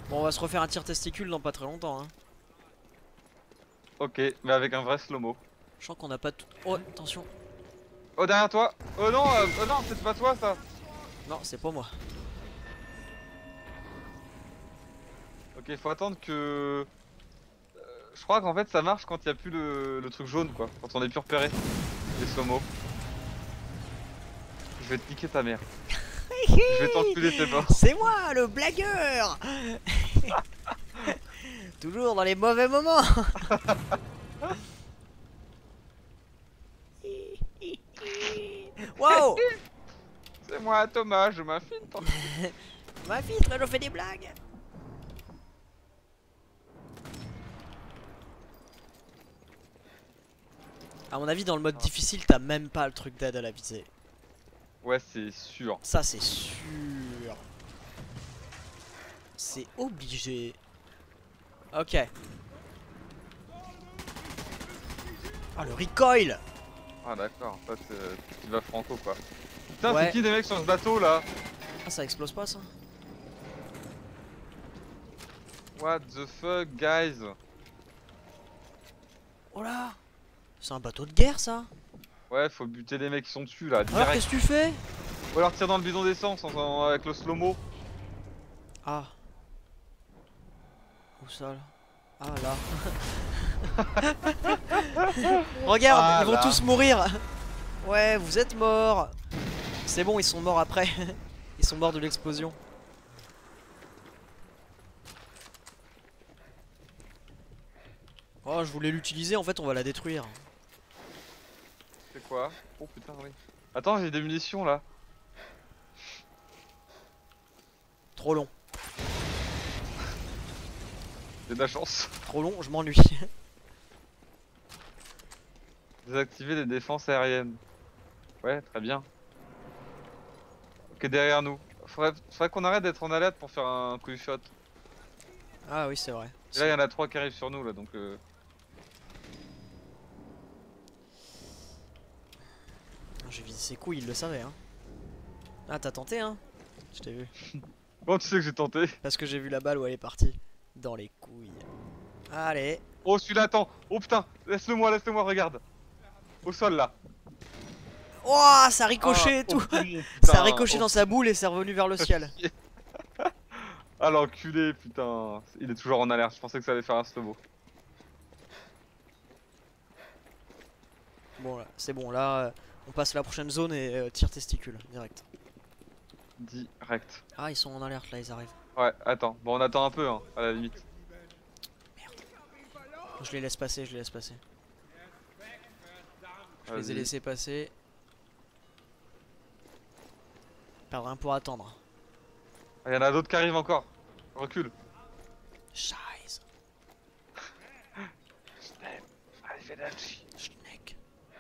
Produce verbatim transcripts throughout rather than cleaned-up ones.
Bon, on va se refaire un tir testicule dans pas très longtemps. Hein. Ok, mais avec un vrai slow-mo. Je sens qu'on a pas tout. Oh, attention. Oh, derrière toi. Oh non, euh, oh non, c'est pas toi ça. Non, c'est pas moi. Ok, faut attendre que... Je crois qu'en fait ça marche quand il y a plus le, le truc jaune quoi. Quand on est plus repéré. Les slow-mo. Je vais te niquer ta mère. Je vais t'enculer tes bords. C'est moi, le blagueur. Toujours dans les mauvais moments. Wow. C'est moi Thomas, je m'affine. Ma fille, là, je fais des blagues. À mon avis, dans le mode difficile, t'as même pas le truc d'aide à la visée. Ouais, c'est sûr. Ça, c'est sûr. C'est obligé. Ok. Ah, le recoil. Ah d'accord, ça c'est tu vas franco quoi. Putain, Ouais. c'est qui des mecs sur ce bateau là? Ah, ça explose pas, ça? What the fuck, guys? Oh là. C'est un bateau de guerre, ça. Ouais, faut buter les mecs qui sont dessus là, Alors, direct. qu'est-ce que tu fais? Ou alors tire dans le bidon d'essence en- en- avec le slow-mo. Ah. Où ça, là? Ah, là. Regarde, Ah, ils vont là. tous mourir. Ouais, vous êtes morts. C'est bon, ils sont morts après. Ils sont morts de l'explosion. Oh, je voulais l'utiliser, en fait, on va la détruire. C'est quoi? Oh putain, oui. Attends, j'ai des munitions là. Trop long. J'ai de la chance. Trop long, je m'ennuie. Désactiver les défenses aériennes. Ouais, très bien. Ok, derrière nous. Faudrait, faudrait qu'on arrête d'être en alerte pour faire un quick shot. Ah oui, c'est vrai. Et là, il y en a trois qui arrivent sur nous là, donc. Euh... J'ai visé ses couilles, il le savait, hein. Ah, t'as tenté, hein. Je t'ai vu. Bon, tu sais que j'ai tenté. Parce que j'ai vu la balle où elle est partie. Dans les couilles. Allez. Oh, celui-là, attends. Oh putain, laisse-le moi, laisse-le moi, regarde. Au sol là. Oh, ça a ricoché et Ah, tout. oh, putain, Ça a ricoché oh, dans sa boule et c'est revenu vers le ciel. Ah l'enculé, putain. Il est toujours en alerte, je pensais que ça allait faire un slow-mo. Bon, là, c'est bon, là, euh, on passe à la prochaine zone et euh, tir testicule, direct. Direct. Ah, ils sont en alerte, là, ils arrivent. Ouais, attends. Bon, on attend un peu, hein, à la limite. Merde. Je les laisse passer, je les laisse passer. Je les ai Vas-y. laissés passer. Perdre un pour attendre. Il y en a d'autres qui arrivent encore. Recule. Scheiße. Schneck.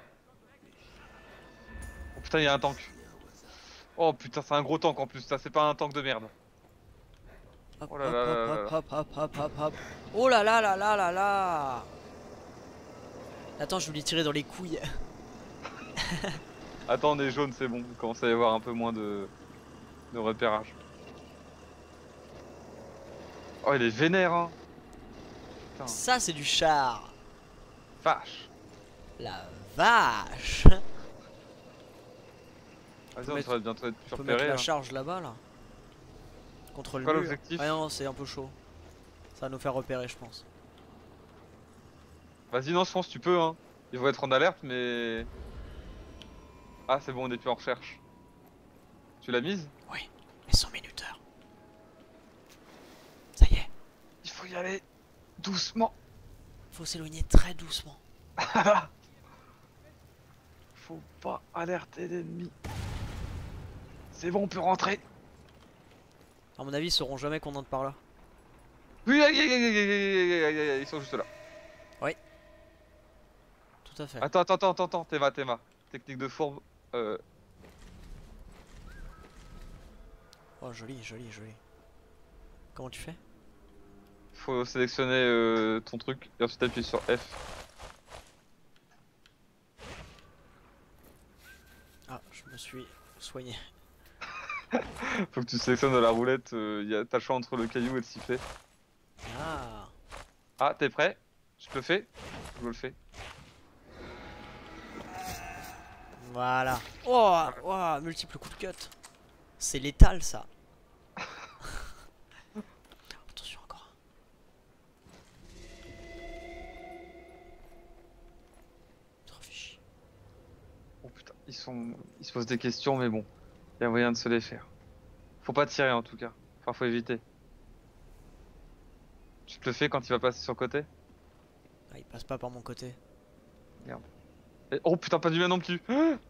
Oh putain, il y a un tank. Oh putain, c'est un gros tank en plus, ça c'est pas un tank de merde. Hop, Oh là hop, là là hop, là là. hop, hop, hop, hop, hop. Oh là là là là là là. Attends, je voulais tirer dans les couilles. Attends, on est jaune, c'est bon. Il commence à y avoir un peu moins de, de repérage. Oh, il est vénère, hein. Putain, Ça, c'est du char. vache. La vache. Vas-y, on mettre- devrait bientôt être On peut mettre repéré. la Hein. charge là-bas, là. Contre le Quoi mur. l'objectif? Ah non, c'est un peu chaud. Ça va nous faire repérer, je pense. Vas-y, non, je pense que tu peux, hein. Ils vont être en alerte, mais. Ah, c'est bon, on est plus en recherche. Tu l'as mise? Oui, mais sans minuteur. Ça y est. Il faut y aller doucement. Faut s'éloigner très doucement. Faut pas alerter l'ennemi. C'est bon, on peut rentrer. À mon avis, ils sauront jamais qu'on entre par là. Oui, aïe, aïe, aïe, aïe, aïe, aïe, aïe, aïe, ils sont juste là. Tout à fait. Attends, attends, attends, attends, attends, Théma, Théma. Technique de fourbe. Euh... Oh, joli, joli, joli. Comment tu fais? Faut sélectionner euh, ton truc et ensuite appuyer sur F. Ah, je me suis soigné. Faut que tu sélectionnes dans la roulette, euh, y a, t'as le choix entre le caillou et le sifflet. Ah. Ah, t'es prêt? Je te le fais? Je le fais. Voilà. Oh, oh, multiple coups de cut. C'est létal ça. Attention encore. Trop fichi. Oh putain, ils sont. Ils se posent des questions, mais bon. Y a moyen de se les faire. Faut pas tirer en tout cas. Enfin, faut éviter. Tu te le fais quand il va passer sur le côté? Ah, il passe pas par mon côté. Merde. Et- oh putain, pas du bien non plus.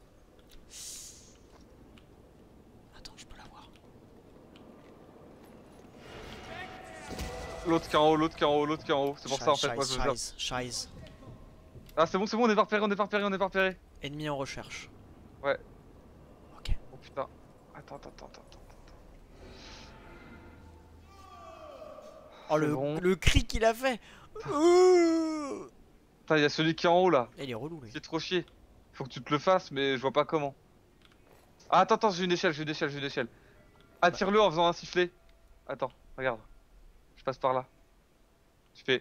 Attends, je peux l'avoir. L'autre qui est en haut, l'autre qui est en haut, l'autre qui est en haut. C'est pour ça en fait, moi je veux dire. Shize, Shize. Ah, c'est bon, c'est bon, on est pas repéré, on est pas repéré, on est pas repéré. Ennemi en recherche. Ouais. Ok. Oh putain. Attends, attends, attends, attends. attends. Oh, le, bon. le cri qu'il a fait. Ouh. Putain, y'a celui qui est en haut là. Eh, il est relou lui. C'est trop chier. Faut que tu te le fasses, mais je vois pas comment. Ah, attends, attends, j'ai une échelle, j'ai une échelle, j'ai une échelle. Attire-le en faisant un sifflet. Attends, regarde. Je passe par là. Tu fais.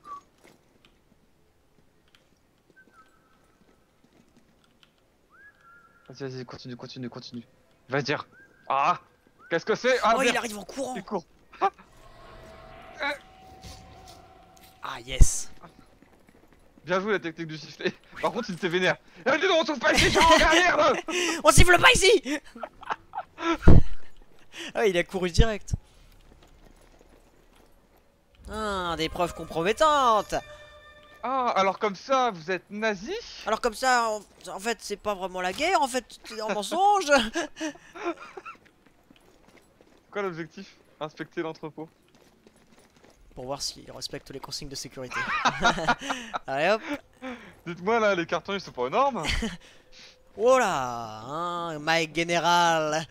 Vas-y, vas-y, continue, continue, continue. Va dire. Ah! Qu'est-ce que c'est? Ah, Oh, il merde, arrive en courant. il court. Ah, yes. Bien joué la technique du sifflet. Par contre, il était vénère. Eh, dis donc, on trouve pas ici, je suis en merde. On siffle pas ici. Ah, il a couru direct. Ah, des preuves compromettantes. Ah, alors comme ça, vous êtes nazi? Alors comme ça, en, en fait, c'est pas vraiment la guerre, en fait, c'est un mensonge. C'est quoi l'objectif? Inspecter l'entrepôt. Pour voir s'il respecte les consignes de sécurité. Allez hop. Dites-moi là, les cartons ils sont pas énormes? Oh là, hein, Mike Général.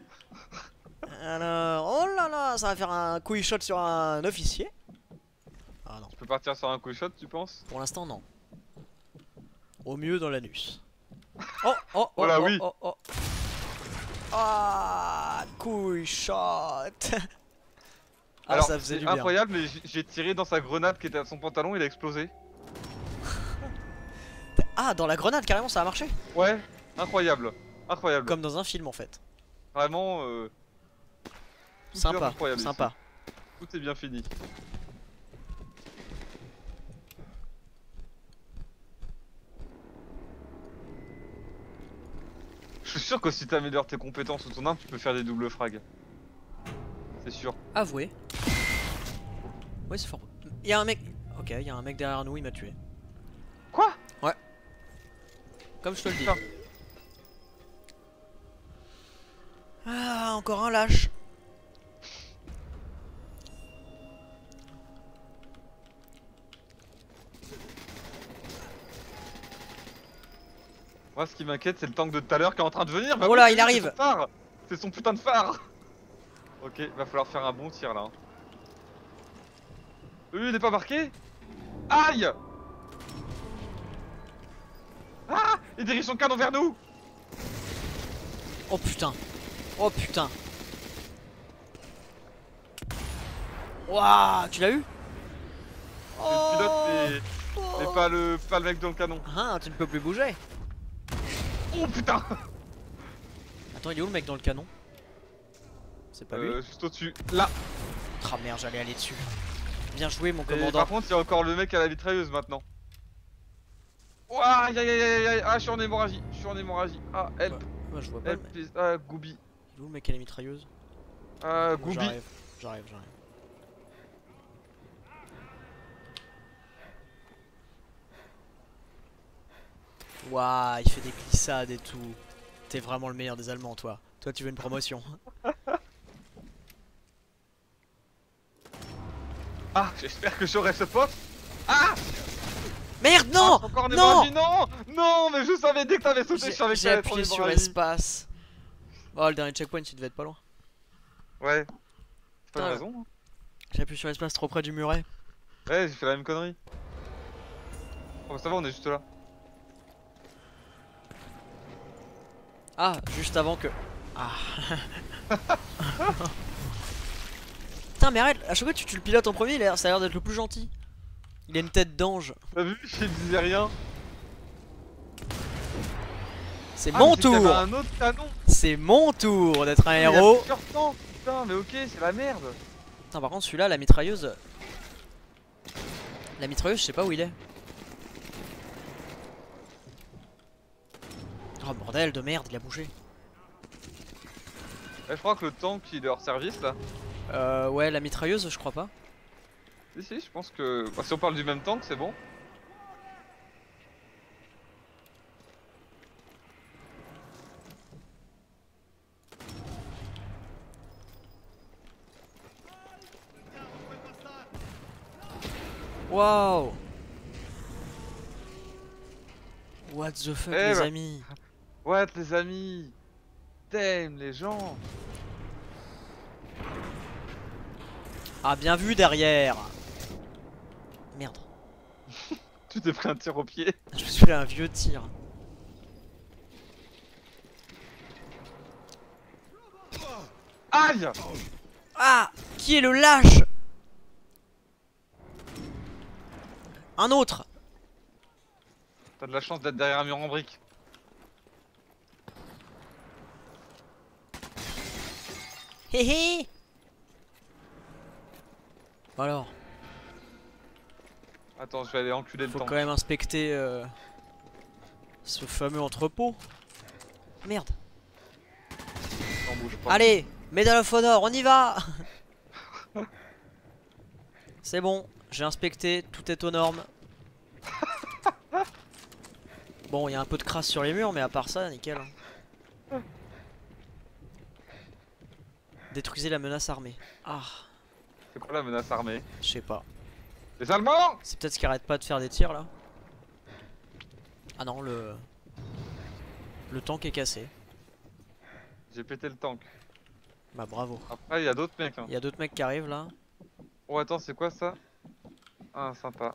Alors, oh là là, ça va faire un couille shot sur un officier. Ah non, Je peux partir sur un coup shot, tu penses? pour l'instant non. Au mieux dans l'anus. Oh, oh, oh, Oh là, oh, oui. oh, oh. Ah, couille shot. Ah, Alors, ça faisait c'est du bien. incroyable, mais j'ai- j'ai tiré dans sa grenade qui était à son pantalon, il a explosé. Ah, dans la grenade, carrément, ça a marché. Ouais, incroyable, incroyable. Comme dans un film en fait. Vraiment, euh, tout est Sympa, incroyable sympa. ici. Tout est bien fini. Je suis sûr que si t'améliores tes compétences ou ton arme, tu peux faire des doubles frags. C'est sûr. Avoué. Ouais, c'est fort. Il y a un mec. Ok, il y a un mec derrière nous, il m'a tué. Quoi? Comme je te le dis. Putain. Ah, encore un lâche. Moi, ce qui m'inquiète, c'est le tank de tout à l'heure qui est en train de venir. Bah Oh oui, là, c'est il lui, arrive. C'est son phare. C'est son putain de phare. Ok, va falloir faire un bon tir là. hein. Lui, il est pas marqué. Aïe. Ah, il dirige son canon vers nous. Oh putain. Oh putain. Waouh, tu l'as eu? C'est le pilote, mais, Oh. mais pas, le, pas le mec dans le canon. Ah, tu ne peux plus bouger. Oh putain. Attends, il est où le mec dans le canon? C'est pas lui? Euh, juste au-dessus. Là. Ah merde, j'allais aller dessus. Bien joué, mon Et commandant. par contre, il y a encore le mec à la mitrailleuse maintenant. Ouah, aïe aïe aïe aïe aïe. Ah, je suis en hémorragie. Je suis en hémorragie. Ah, help. Ouais, moi, je vois pas le Help, mec. please. Ah, Gooby. Il est où le mec à la mitrailleuse? Ah, Bon, Gooby. J'arrive, j'arrive, j'arrive. Waouh, il fait des glissades et tout. T'es vraiment le meilleur des Allemands, toi. Toi, tu veux une promotion. Ah, j'espère que j'aurai ce poste. Ah, Merde, non! ah, encore en Non! hémorragie. Non, non, mais je savais dès que t'avais sauté, je J'ai savais que j'ai t'allais être en appuyé sur hémorragie. espace. Oh, le dernier checkpoint, il devait être pas loin. Ouais. C'est pas une Putain. raison. hein. J'ai appuyé sur espace trop près du muret. Ouais, j'ai fait la même connerie. Oh, ça va, on est juste là. Ah, juste avant que. Ah. Putain mais arrête, à chaque fois que tu, tu le pilotes en premier, il a- ça a l'air d'être le plus gentil. Il a une tête d'ange. T'as vu, je disais rien. C'est Ah, mon mais c'est qu'il y avait tour. un autre canon. C'est mon tour d'être un Il y a héros. plusieurs temps, putain, mais ok, c'est la merde. Putain par contre celui-là, la mitrailleuse. La mitrailleuse, je sais pas où il est. Oh bordel de merde, il a bougé. Eh, je crois que le tank il est hors service là. Euh ouais, la mitrailleuse, je crois pas. Si, si, je pense que. Bah, si on parle du même tank, c'est bon. Waouh. What the fuck Eh les bah. amis. What les amis. Damn les gens. Ah bien vu derrière. Merde. Tu t'es pris un tir au pied. Je me suis fait un vieux tir. Aïe. Ah, qui est le lâche? Un autre. T'as de la chance d'être derrière un mur en brique. Hé hé. Alors, Attends, je vais aller enculer le faut tank. quand même inspecter euh, ce fameux entrepôt. Merde. Non, bouge pas. Allez, Medal of Honor, on y va. C'est bon, j'ai inspecté, tout est aux normes. Bon, il y a un peu de crasse sur les murs, mais à part ça, nickel. Détruisez la menace armée. Ah, C'est quoi la menace armée? je sais pas. Les Allemands. C'est peut-être qu'ils arrêtent pas de faire des tirs là. Ah non, le... Le tank est cassé. J'ai pété le tank. Bah bravo. Après, il y a d'autres mecs. Hein. Il y a d'autres mecs qui arrivent là. Oh, attends, c'est quoi ça? Ah, sympa.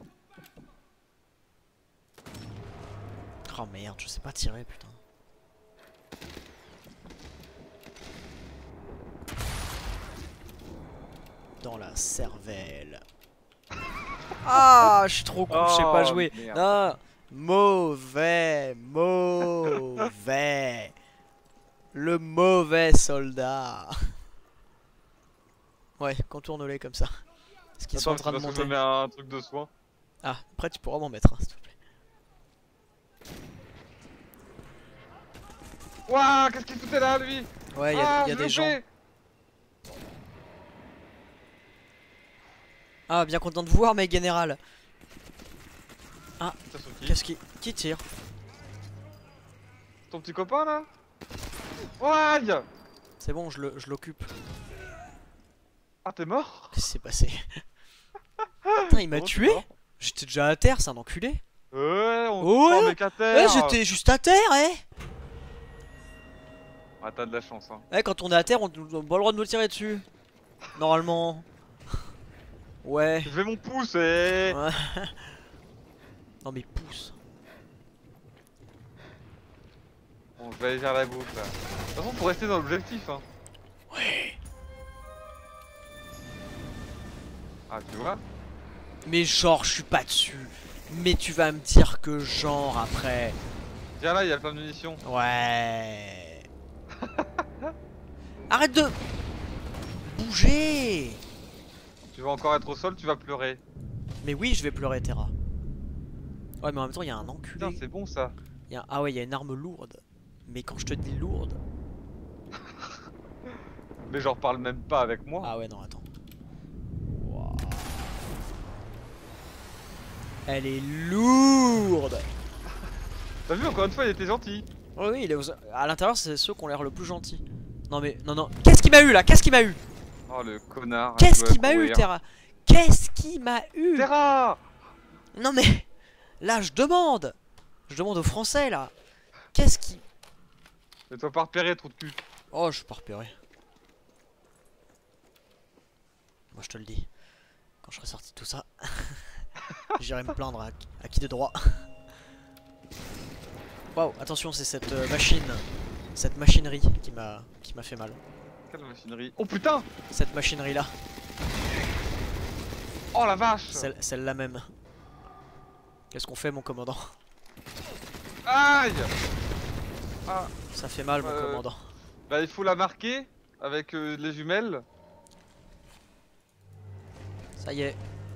Oh merde, je sais pas tirer putain. Dans la cervelle. Ah, je suis trop con, je sais pas Oh, jouer. merde. Non, mauvais, mauvais. Le mauvais soldat. Ouais, contourne-les comme ça. Parce qu'ils sont en Attends, train de c'est parce que je monter. me mets un truc de soin. Ah, après tu pourras m'en mettre un, s'il te plaît. Ouah, qu'est-ce qu'il foutait là, lui? Ouais, il y a, Ah, y a je des l'ai gens. fait. Ah, bien content de vous voir, mec général. Ça, c'est qui? Qu'est-ce qui... Qui tire? Ton petit copain là? Aïe. C'est bon, je le- je l'occupe. Ah, t'es mort? Qu'est-ce qui s'est passé? Putain, il m'a Comment t'es tué? mort? J'étais déjà à terre, c'est un enculé. Ouais, on Oh, te prend ouais. mec à Ouais, terre. j'étais juste à terre, eh. Ah, t'as de la chance, hein. Ouais, quand on est à terre, on n'a pas le droit de nous tirer dessus. Normalement. Ouais. Je fais mon pouce, eh. Ouais. Non mais pousse. Bon, je vais aller vers la gauche là. De toute façon, faut rester dans l'objectif, hein. Ouais. Ah, tu vois? Mais genre, je suis pas dessus. Mais tu vas me dire que genre après. Viens là, il y a plein de munitions. Ouais. Arrête de bouger. Tu vas encore être au sol, tu vas pleurer. Mais oui, je vais pleurer, Terra. Ouais, mais en même temps, il y a un enculé. Putain, c'est bon ça. Il y a... Ah ouais, il y a une arme lourde. Mais quand je te dis lourde. Mais j'en parle même pas avec moi. Ah ouais, non, attends. Wow. Elle est lourde. T'as vu, encore une fois, il était gentil. Oui, oui, il est aux... à l'intérieur, c'est ceux qui ont l'air le plus gentils. Non, mais non, non. Qu'est-ce qui m'a eu là? Qu'est-ce qui m'a eu? Oh, le connard. Qu'est-ce il doit qui m'a eu, courir. Terra? Qu'est-ce qui m'a eu? Terra. Non, mais là, je demande. Je demande aux Français là. Qu'est-ce qui. Et toi pas repérer, trou de cul. Oh, je suis pas repéré. Moi, je te le dis. Quand je serai sorti de tout ça, j'irai me plaindre à, à qui de droit. Waouh, attention, c'est cette euh, machine Cette machinerie qui m'a qui m'a fait mal. Quelle machinerie. Oh putain. Cette machinerie là. Oh la vache. Celle, celle-là même. Qu'est-ce qu'on fait mon commandant? Aïe. Ah. Ça fait mal mon euh... commandant. Bah il faut la marquer avec euh, les jumelles. Ça y est.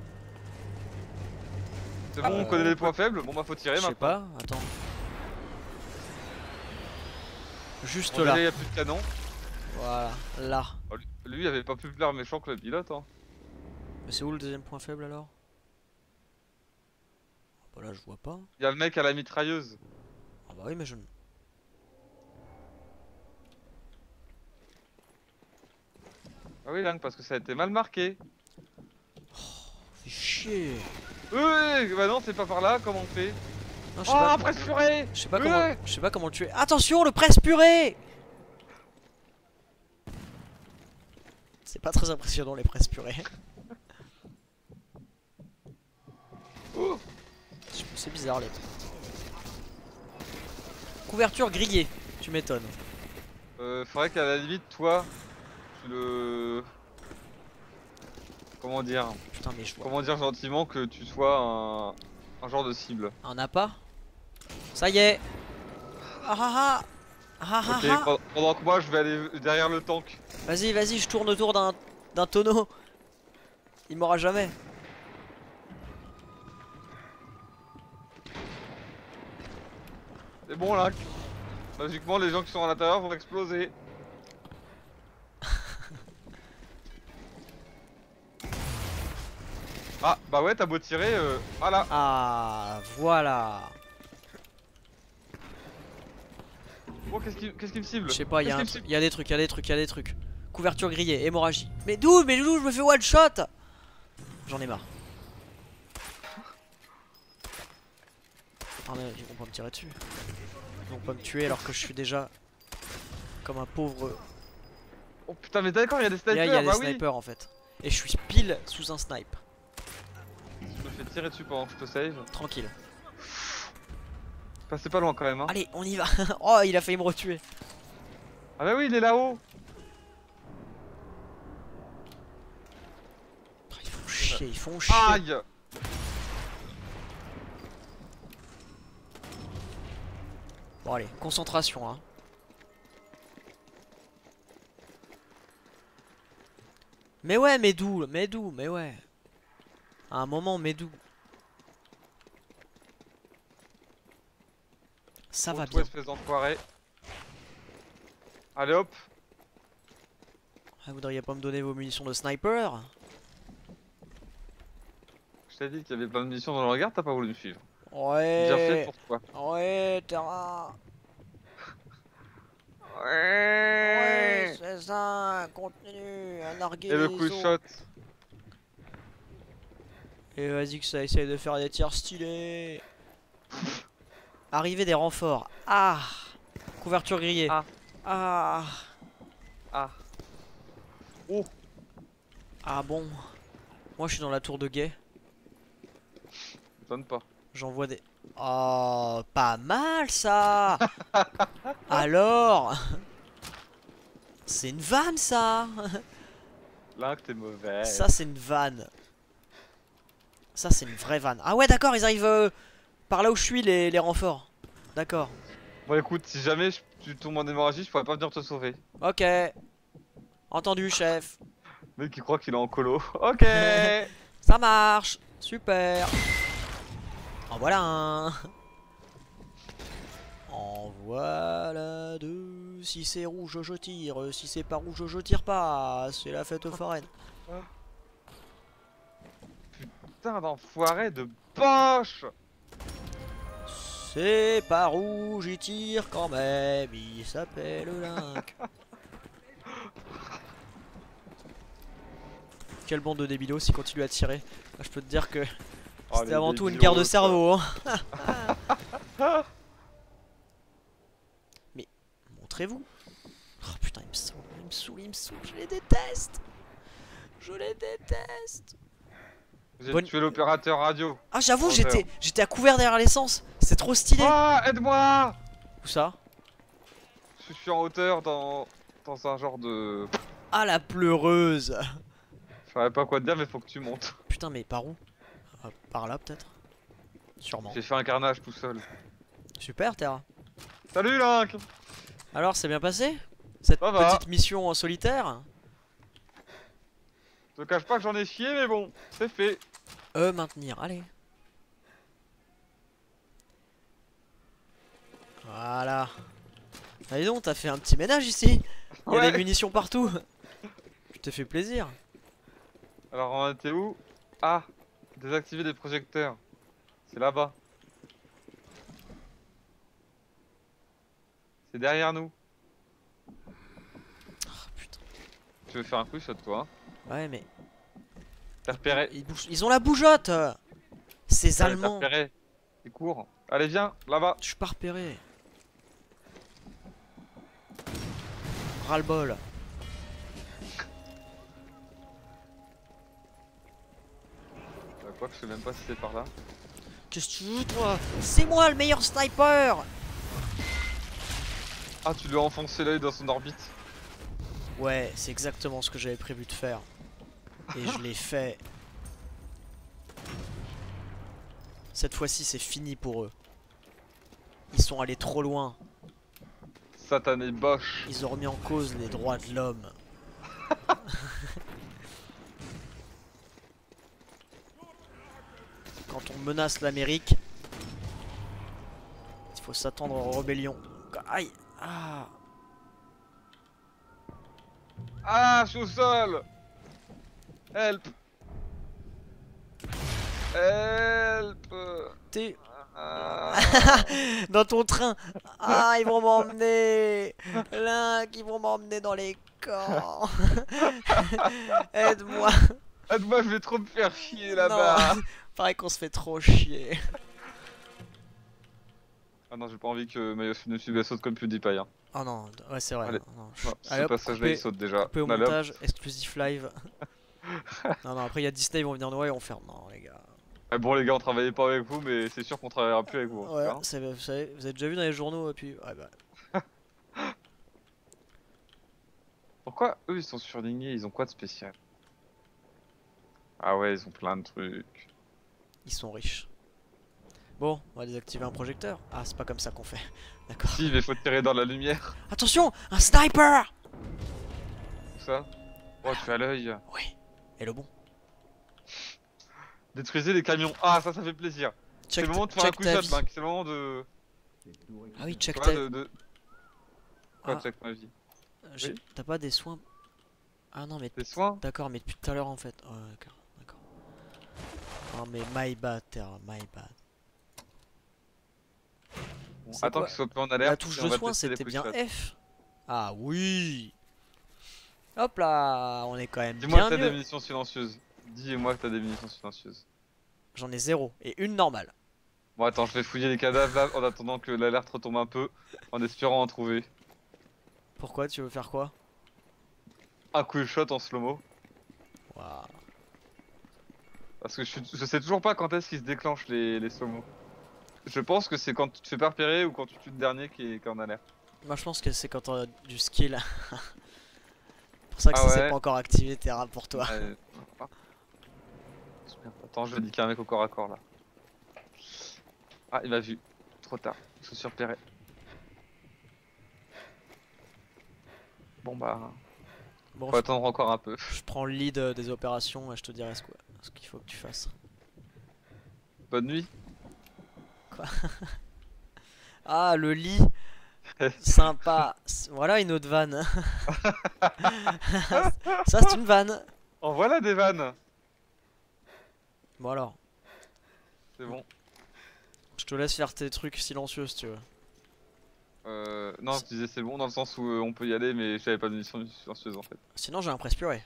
C'est bon, Euh, on connaît les points faibles. Bon bah faut tirer Je sais maintenant. pas, attends. Juste Bon, là. déjà, y a plus de canon. Voilà, là. Oh, lui, lui, il avait pas plus l'air méchant que le pilote. Hein. Mais c'est où le deuxième point faible alors? Bah là je vois pas. Il y a le mec à la mitrailleuse. Ah bah oui mais je ne... Ah oui, Lang, parce que ça a été mal marqué. Fais chier. Oui, bah non, c'est pas par là, comment on fait? Non, je sais Oh, pas, presse purée. je sais pas Oui. comment, je sais pas comment le tuer. Attention, le presse purée. C'est pas très impressionnant les presse purées. Oh. C'est bizarre les. Couverture grillée, tu m'étonnes. Euh, faudrait qu'à la limite, toi, tu le... Comment dire? Putain mais je vois. Comment dire gentiment que tu sois un, un genre de cible. Un appât. Ça y est. Ah ah ah. Ah ah Ok, ah. pendant- pendant que moi je vais aller derrière le tank. Vas-y, vas-y, je tourne autour d'un d'un tonneau. Il m'aura jamais. C'est bon là. Logiquement, les gens qui sont à l'intérieur vont exploser. Ah, bah ouais, t'as beau tirer. Euh... Ah là. Ah, voilà. Oh, qu'est-ce qui, qu'est-ce qui me cible? Je sais pas, il y, a Qu'est-ce un qui me truc- cible y a des trucs, il y a des trucs, il y a des trucs. Couverture grillée, hémorragie. Mais d'où, mais d'où je me fais one shot? J'en ai marre. Ah mais ils vont pas me tirer dessus. Ils vont pas me tuer alors que je suis déjà comme un pauvre. Oh putain, mais d'accord, il y a des Il y snipers. a, il y a des bah oui. snipers en fait. Et je suis pile sous un snipe. Je me fais tirer dessus pendant que je te save. Tranquille. Passez pas loin quand même. Hein. Allez, on y va. Oh, il a failli me retuer. Ah bah oui, il est là-haut. Oh, ils font chier, ils font chier. Aïe. Bon allez, concentration hein. Mais ouais, mais d'où, mais d'où, mais ouais. À un moment, mais d'où. Ça va Oh, toi, bien. espèce d'enfoiré. Allez hop. Ah, vous voudriez pas me donner vos munitions de sniper? Je t'ai dit qu'il y avait plein de munitions dans le regard, t'as pas voulu me suivre. Ouais. Bien fait pour toi. Ouais, terrain. Ouais, Ouais. c'est ça, continue, à narguer Et le les coup de autres. shot. Et vas-y que ça essaye de faire des tirs stylés. Arrivée des renforts. Ah. Couverture grillée. Ah. Ah. Ah. Oh. Ah bon. Moi je suis dans la tour de guet. M'étonne pas. J'envoie des... Oh, pas mal ça. Alors. C'est une vanne ça. Là que t'es mauvais. Ça c'est une vanne. Ça c'est une vraie vanne. Ah ouais d'accord, ils arrivent euh, par là où je suis les, les renforts. D'accord. Bon écoute, si jamais je- tu tombes en hémorragie, je pourrais pas venir te sauver. Ok. Entendu chef. Le mec qui croit qu'il est en colo. Ok. Ça marche. Super. En voilà un. En voilà deux. Si c'est rouge je tire. Si c'est pas rouge je tire pas. C'est la fête foraine. Putain d'enfoiré de poche. C'est pas rouge, il tire quand même. Il s'appelle Link. Quelle bande de débilos s'ils continuent à tirer. Ah, je peux te dire que Oh, c'était les avant tout une débilos, guerre de ça. cerveau. Hein. Mais montrez-vous. Oh putain, il me saoule, il me saoule, il me saoule. Je les déteste. Je les déteste. J'ai Bonne- tué l'opérateur radio. Ah j'avoue, Oh, j'étais j'étais à couvert derrière l'essence. C'est trop stylé. Ah, aide-moi. Où ça? Je je suis en hauteur dans, dans un genre de... Ah la pleureuse. Je savais pas quoi te dire mais faut que tu montes. Putain mais par où? Ah, par là peut-être. Sûrement. J'ai fait un carnage tout seul. Super Terra. Salut Link. Alors c'est bien passé? Cette Ça va. petite mission en solitaire? Je te cache pas que j'en ai chié mais bon, c'est fait. Euh maintenir, allez. Voilà. Allez donc, t'as fait un petit ménage ici. Il y a Ouais. des munitions partout. Je te fais plaisir. Alors on était où? Ah, désactiver les projecteurs. C'est là-bas. C'est derrière nous. Oh, putain. Tu veux faire un coup shot toi hein? Ouais mais... T'as repéré. Ils, bougent- ils ont la bougeotte. Ces Allez, t'as Allemands. repéré. C'est court. Allez viens, là-bas. Je suis pas repéré. Ras-le-bol. Bah, quoi que je sais même pas si c'est par là. Qu'est-ce que tu veux toi? C'est moi le meilleur sniper. Ah tu lui as enfoncé l'œil dans son orbite. Ouais, c'est exactement ce que j'avais prévu de faire. Et je l'ai fait. Cette fois-ci, c'est fini pour eux. Ils sont allés trop loin. Satané Bosch. Ils ont remis en cause les droits de l'homme. Quand on menace l'Amérique, il faut s'attendre aux rébellions. Aïe! Ah! Ah, je suis au sol. Help. Help. T'es Ah. dans ton train! Ah, ils vont m'emmener! Link, ils vont m'emmener dans les camps! Aide-moi! Aide-moi, je vais trop me faire chier là-bas. Non. Pareil qu'on se fait trop chier. Ah non, j'ai pas envie que Mayoshi saute comme PewDiePie. Hein. Oh non, ouais c'est vrai. Allez. Non, non. Non, Allez, ce hop, passage-là, il coupé, saute déjà. coupé au Allez, hop. montage, exclusif live. Non, non, après il y a Disney, ils vont venir nous voir et on faire non, les gars. Ah bon, les gars, on travaillait pas avec vous, mais c'est sûr qu'on travaillera plus avec vous. En tout Ouais, cas, hein. c'est- vous, savez, vous avez déjà vu dans les journaux, et puis. Ouais, bah. Pourquoi eux ils sont surlignés? Ils ont quoi de spécial? Ah ouais, ils ont plein de trucs. Ils sont riches. Bon, on va désactiver un projecteur. Ah, c'est pas comme ça qu'on fait. D'accord. Si, mais faut tirer dans la lumière. Attention, un sniper! Tout ça. Oh, tu as l'œil. Oui, et le bon. Détruisez les camions. Ah, ça, ça fait plaisir. C'est Check, le moment de faire un check coup ta shot, vie. Link. C'est le moment de. Ah oui, check Quoi, ta de, de... Quoi, Ah. check ma vie? J'ai- Oui. T'as pas des soins. Ah non, mais. Des soins? D'accord, mais depuis tout à l'heure en fait. Oh, d'accord, d'accord. Oh, mais my bad, Terra, my bad. Bon, C'est attends quoi qu'ils soient plus en alerte. La touche et on de va soin, tester les c'était quick bien shots. F. Ah oui. Hop là, on est quand même Dis-moi bien que t'as des mieux. munitions silencieuses. Dis-moi que t'as des munitions silencieuses. J'en ai zéro et une normale. Bon, attends, je vais fouiller les cadavres là en attendant que l'alerte retombe un peu. En espérant en trouver. Pourquoi? Tu veux faire quoi? Un quick shot en slow-mo. Waouh. Parce que je, suis- je sais toujours pas quand est-ce qu'ils se déclenchent les, les slow-mo. Je pense que c'est quand tu te fais pas repérer ou quand tu tues le dernier qui est, qui est en alerte. Moi je pense que c'est quand t'as du skill. Pour ça que Ah ça s'est ouais. pas encore activé Terra pour toi. Ouais. Ah. Attends, je vais niquer un mec au corps à corps là. Ah, il m'a vu. Trop tard. Je suis repéré. Bon bah, Bon, faut je, attendre encore un peu. je prends le lead euh, des opérations et je te dirai ce quoi- ce qu'il faut que tu fasses. Bonne nuit. Ah, le lit. Sympa. C- Voilà une autre vanne. Ça c'est une vanne. En voilà des vannes. Bon alors, C'est bon. je te laisse faire tes trucs silencieux si tu veux. Euh, non, je disais c'est bon dans le sens où euh, on peut y aller, mais j'avais pas de munitions silencieuses en fait. Sinon j'ai un presse purée.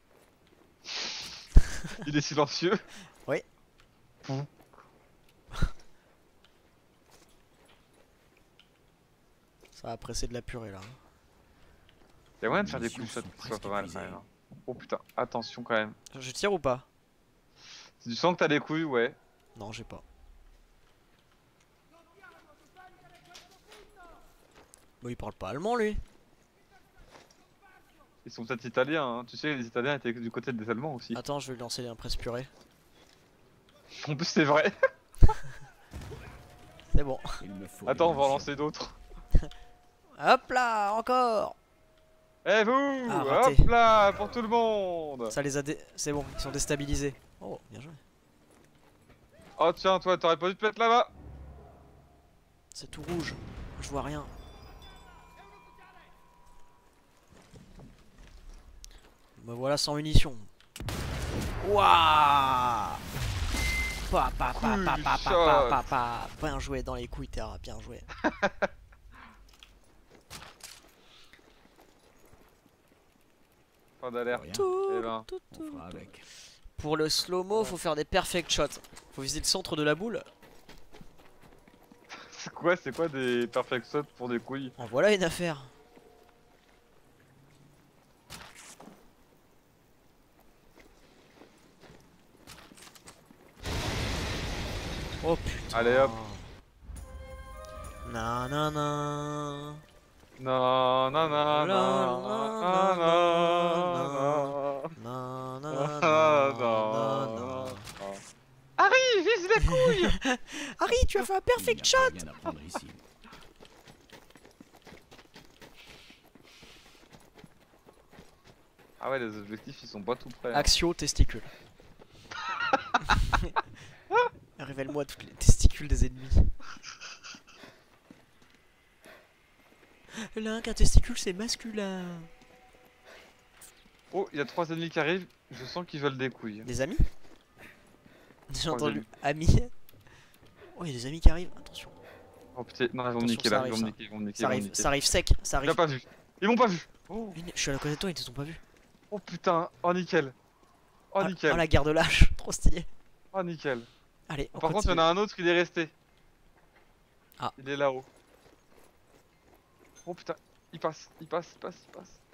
Il est silencieux. Oui. Pou. Ça va presser de la purée là. Y'a moyen de faire des Munitions coups de shot sont qui soient presque pas mal épuisées. quand même. hein. Oh putain, attention quand même. Je tire ou pas? Si tu sens que t'as des couilles, ouais. Non, j'ai pas. Bah, il parle pas allemand lui. Ils sont peut-être italiens, hein. Tu sais, les Italiens étaient du côté des Allemands aussi. Attends, je vais lui lancer un presse purée. En plus, c'est vrai. C'est bon. Il me faut Attends, on une va en munition. lancer d'autres. Hop là, encore. Eh vous, Ah, raté. hop là, pour tout le monde. Ça les a dé... C'est bon, ils sont déstabilisés. Oh, bien joué. Oh tiens, toi, t'aurais pas dû te mettre là-bas. C'est tout rouge. Je vois rien. Me voilà sans munitions. Waouh. Pa pa pa pa pa pa pa pa pa. Bien joué dans les couilles, Terra, bien joué. Fin d'alerte. Rien, Eh ben, Tout, on tout, fera tout. avec. Pour le slow-mo, faut faire des perfect shots. Faut viser le centre de la boule. c'est quoi, c'est quoi des perfect shots pour des couilles? En voilà une affaire. Oh putain. Allez, hop. Nanana. Non, non, non, non, non, non, non, Nanana. Harry, vise les couilles. Harry, tu as fait un perfect Il shot. n'y a pas rien à prendre ici. Ah ouais, les objectifs ils sont pas tout prêts. hein. Axio testicule. Révèle-moi toutes les testicules des ennemis. Là, qu'un testicule c'est masculin. Oh, il y a trois ennemis qui arrivent, je sens qu'ils veulent des couilles. Des amis? J'ai Trois entendu amis. amis. Oh, il y a des amis qui arrivent, attention. Oh putain, non, ils vont me Attention, niquer ça là, arrive, ils vont me ça. niquer, ils vont me niquer. Ça ils vont me arrive, niquer. ça arrive sec, ça Ils arrive. m'ont pas vu. Ils m'ont pas vu. Oh, Je suis à côté de toi, ils te sont pas vus. oh putain, oh nickel. Oh Ah, nickel. oh, la guerre de lâche, trop stylé. Oh nickel. Allez, on Par contre, il y en continue. a un autre, il est resté. Ah. Il est là-haut. Oh putain, il passe, il passe, il passe, il passe.